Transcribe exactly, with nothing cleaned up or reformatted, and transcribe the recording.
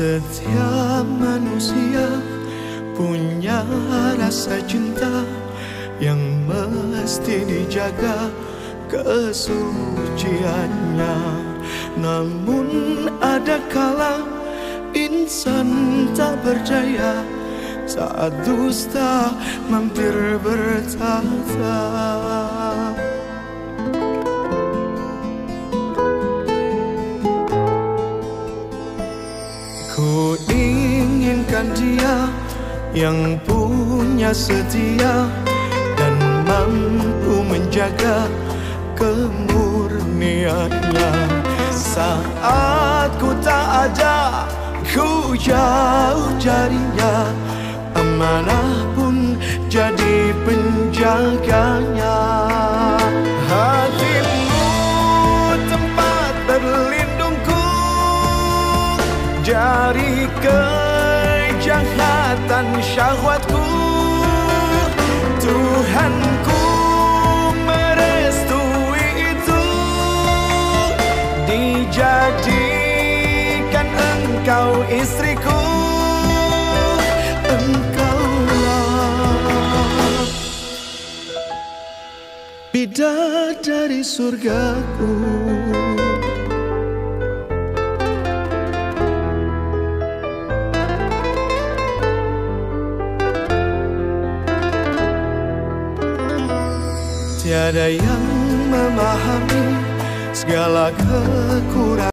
Setiap manusia punya rasa cinta yang mesti dijaga kesuciannya. Namun ada kala insan tak berdaya saat dusta mampir bertata. Ku inginkan dia yang punya setia dan mampu menjaga kemurniannya. Saat ku tak ada, ku jauh darinya, amanah pun jadi penjaganya. Hatimu tempat berlindungku dari kejahatan syahwatku. Tuhanku merestui itu, dijadikan engkau istriku. Engkaulah bidadari surgaku. Tiada yang memahami segala kekurangan